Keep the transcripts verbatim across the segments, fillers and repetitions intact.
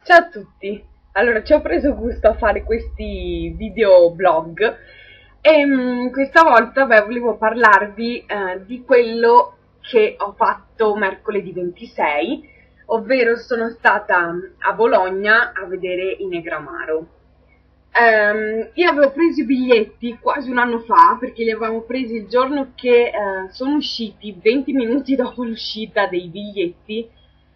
Ciao a tutti! Allora, ci ho preso gusto a fare questi video blog e mm, questa volta beh, volevo parlarvi eh, di quello che ho fatto mercoledì ventisei, ovvero sono stata a Bologna a vedere i Negramaro. Ehm, io avevo preso i biglietti quasi un anno fa perché li avevamo presi il giorno che eh, sono usciti, venti minuti dopo l'uscita dei biglietti,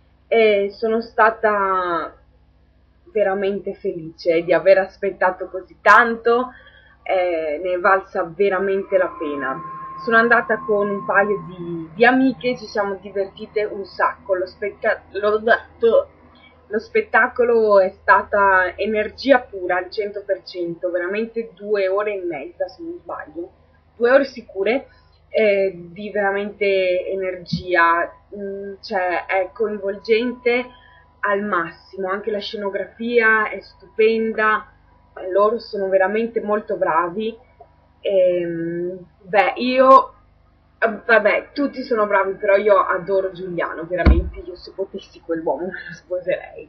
e sono stata veramente felice di aver aspettato così tanto, eh, ne è valsa veramente la pena. Sono andata con un paio di, di amiche, ci siamo divertite un sacco, lo, specca- lo, lo spettacolo è stata energia pura al cento per cento, veramente due ore e mezza se non sbaglio, due ore sicure, eh, di veramente energia, mm, cioè è coinvolgente al massimo, anche la scenografia è stupenda, loro sono veramente molto bravi. Ehm, beh, io, vabbè, tutti sono bravi, però io adoro Giuliano, veramente, io se potessi quell'uomo me lo sposerei.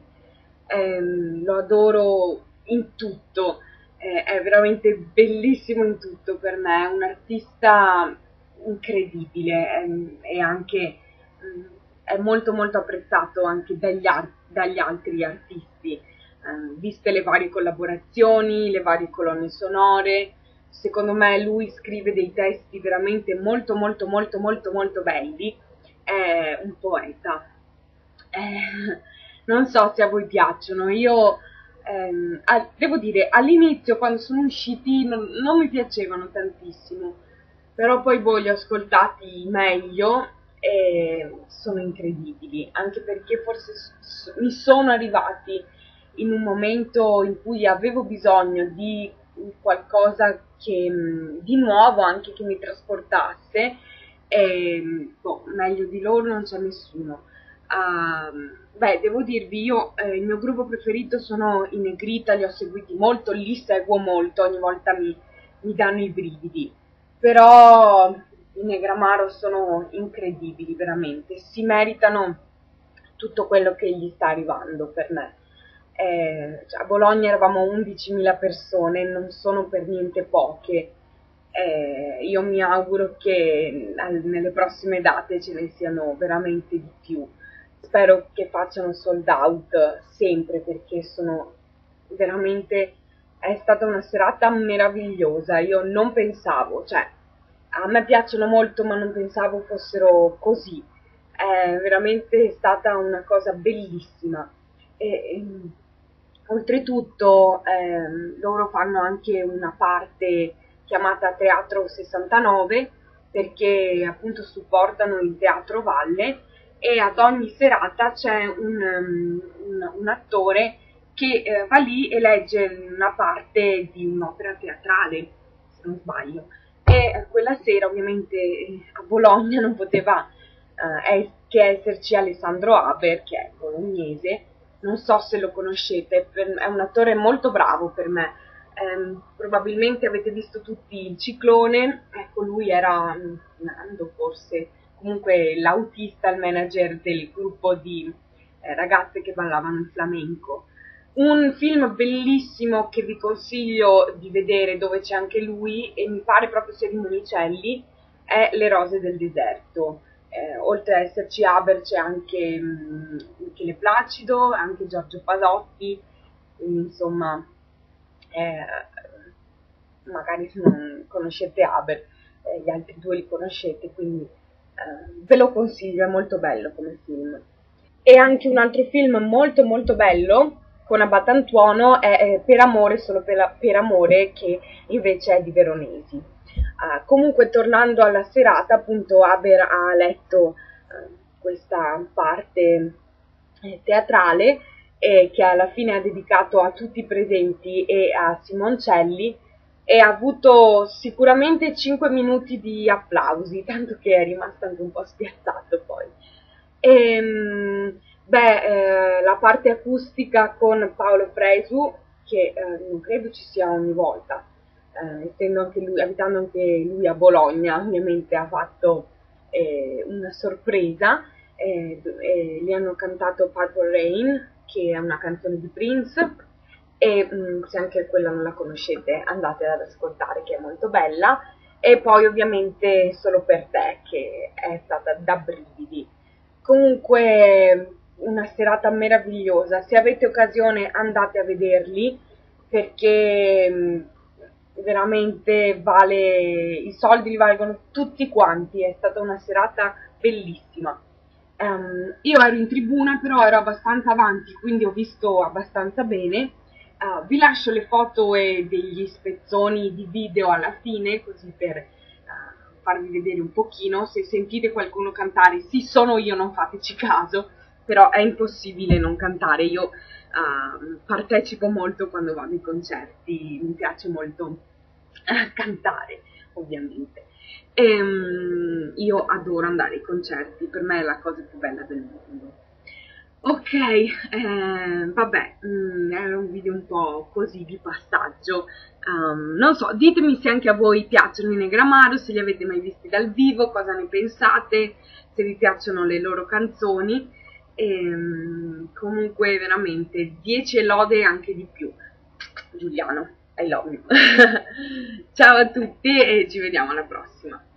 Ehm, lo adoro in tutto, eh, è veramente bellissimo in tutto per me, è un artista incredibile, ehm, e anche mh, è molto molto apprezzato anche dagli, ar- dagli altri artisti, eh, viste le varie collaborazioni, le varie colonne sonore. Secondo me lui scrive dei testi veramente molto molto molto molto molto belli, è un poeta. Eh, non so se a voi piacciono, io ehm, a- devo dire, all'inizio quando sono usciti non, non mi piacevano tantissimo, però poi boh, li ho ascoltati meglio e sono incredibili, anche perché forse s- s- mi sono arrivati in un momento in cui avevo bisogno di qualcosa che, mh, di nuovo, anche che mi trasportasse, e boh, meglio di loro non c'è nessuno. Uh, beh, devo dirvi, io eh, il mio gruppo preferito sono i Negrita, li ho seguiti molto, li seguo molto, ogni volta mi, mi danno i brividi, però i Negramaro sono incredibili, veramente, si meritano tutto quello che gli sta arrivando per me. Eh, cioè, a Bologna eravamo undicimila persone, non sono per niente poche. Eh, io mi auguro che al- nelle prossime date ce ne siano veramente di più. Spero che facciano sold out sempre perché sono veramente, è stata una serata meravigliosa. Io non pensavo, cioè, a me piacciono molto, ma non pensavo fossero così. È veramente stata una cosa bellissima. E, e, oltretutto ehm, loro fanno anche una parte chiamata Teatro sessantanove perché appunto supportano il Teatro Valle, e ad ogni serata c'è un, um, un, un attore che eh, va lì e legge una parte di un'opera teatrale, se non sbaglio. E eh, quella sera ovviamente eh, a Bologna non poteva eh, che esserci Alessandro Haber, che è bolognese. Non so se lo conoscete, è un attore molto bravo per me. Um, probabilmente avete visto tutti Il Ciclone, ecco lui era um, Nando forse, comunque l'autista, il manager del gruppo di eh, ragazze che ballavano il flamenco. Un film bellissimo che vi consiglio di vedere, dove c'è anche lui e mi pare proprio sia di Monicelli, è Le rose del deserto. Eh, oltre a esserci Haber c'è anche mh, Michele Placido, anche Giorgio Pasotti, quindi insomma eh, magari se non conoscete Haber, eh, gli altri due li conoscete, quindi eh, ve lo consiglio, è molto bello come film. E anche un altro film molto molto bello con Abbatantuono è eh, Per amore, solo per, la, per amore, che invece è di Veronesi. Uh, comunque tornando alla serata, appunto Haber ha letto uh, questa parte eh, teatrale eh, che alla fine ha dedicato a tutti i presenti e a Simoncelli, e ha avuto sicuramente cinque minuti di applausi, tanto che è rimasto anche un po' spiazzato poi. E, beh, eh, la parte acustica con Paolo Fresu, che eh, non credo ci sia ogni volta, eh, essendo anche lui, abitando anche lui a Bologna, ovviamente ha fatto eh, una sorpresa, eh, eh, gli hanno cantato Purple Rain, che è una canzone di Prince, e mh, se anche quella non la conoscete andate ad ascoltare, che è molto bella. E poi ovviamente Solo per te, che è stata da brividi. Comunque una serata meravigliosa, se avete occasione andate a vederli, perché mh, veramente vale, i soldi li valgono tutti quanti, è stata una serata bellissima. Um, io ero in tribuna, però ero abbastanza avanti, quindi ho visto abbastanza bene. Uh, vi lascio le foto e degli spezzoni di video alla fine, così per uh, farvi vedere un pochino. Se sentite qualcuno cantare, sì, sono io, non fateci caso, però è impossibile non cantare. Io uh, partecipo molto quando vado ai concerti, mi piace molto uh, cantare, ovviamente. Ehm, io adoro andare ai concerti, per me è la cosa più bella del mondo. Ok, eh, vabbè, mm, era un video un po' così di passaggio. Um, non so, ditemi se anche a voi piacciono i Negramaro, se li avete mai visti dal vivo, cosa ne pensate, se vi piacciono le loro canzoni. Ehm, comunque veramente dieci lode e anche di più. Giuliano, I love you. Ciao a tutti e ci vediamo alla prossima.